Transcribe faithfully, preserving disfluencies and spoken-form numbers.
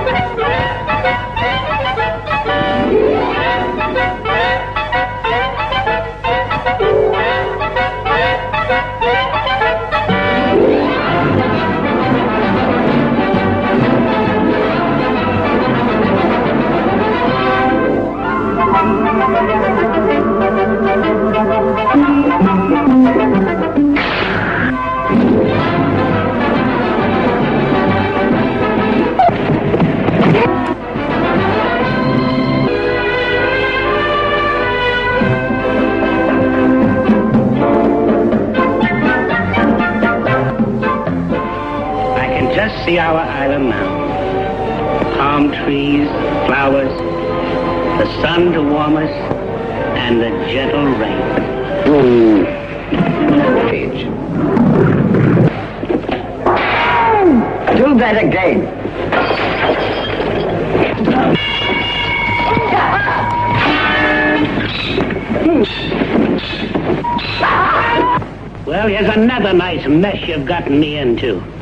See our island now. Palm trees, flowers, the sun to warm us, and the gentle rain. Mm. Do that again. Well, here's another nice mess you've gotten me into.